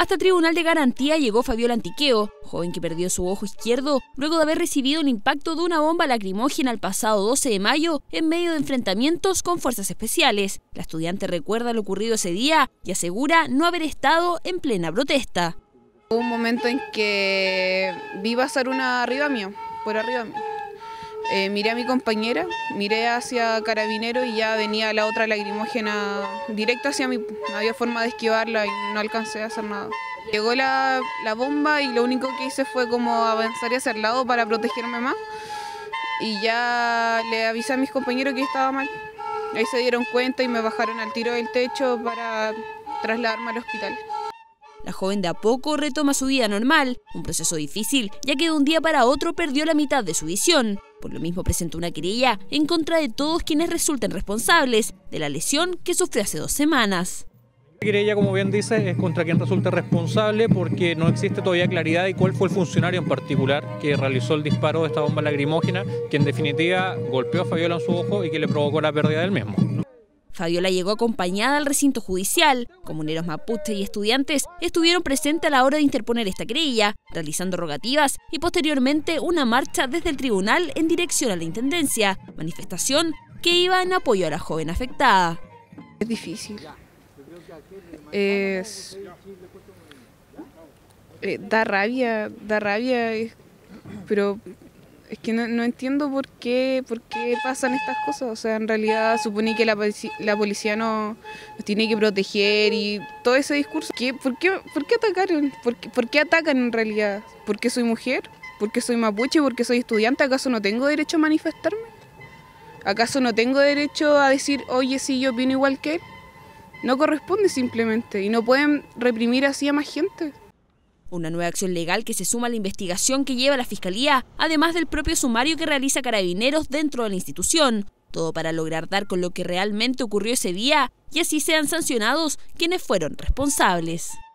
Hasta el Tribunal de Garantía llegó Fabiola Antiqueo, joven que perdió su ojo izquierdo luego de haber recibido el impacto de una bomba lacrimógena el pasado 12 de mayo en medio de enfrentamientos con fuerzas especiales. La estudiante recuerda lo ocurrido ese día y asegura no haber estado en plena protesta. Hubo un momento en que vi pasar una por arriba mío. Miré a mi compañera, miré hacia Carabineros y ya venía la otra lacrimógena directo hacia mí. No había forma de esquivarla y no alcancé a hacer nada. Llegó la bomba y lo único que hice fue como avanzar hacia el lado para protegerme más. Y ya le avisé a mis compañeros que estaba mal. Ahí se dieron cuenta y me bajaron al tiro del techo para trasladarme al hospital. La joven de a poco retoma su vida normal, un proceso difícil, ya que de un día para otro perdió la mitad de su visión. Por lo mismo presentó una querella en contra de todos quienes resulten responsables de la lesión que sufrió hace 2 semanas. La querella, como bien dice, es contra quien resulte responsable porque no existe todavía claridad de cuál fue el funcionario en particular que realizó el disparo de esta bomba lacrimógena, que en definitiva golpeó a Fabiola en su ojo y que le provocó la pérdida del mismo. Fabiola llegó acompañada al recinto judicial. Comuneros mapuches y estudiantes estuvieron presentes a la hora de interponer esta querella, realizando rogativas y posteriormente una marcha desde el tribunal en dirección a la intendencia, manifestación que iba en apoyo a la joven afectada. Es difícil. Da rabia, pero es que no entiendo por qué pasan estas cosas. O sea, en realidad supone que la policía nos tiene que proteger y todo ese discurso. ¿Por qué atacaron? ¿Por qué atacan en realidad? ¿Por qué soy mujer? ¿Por qué soy mapuche? ¿Por qué soy estudiante? ¿Acaso no tengo derecho a manifestarme? ¿Acaso no tengo derecho a decir, oye, sí, yo opino igual que él? No corresponde simplemente y no pueden reprimir así a más gente. Una nueva acción legal que se suma a la investigación que lleva la Fiscalía, además del propio sumario que realiza Carabineros dentro de la institución. Todo para lograr dar con lo que realmente ocurrió ese día y así sean sancionados quienes fueron responsables.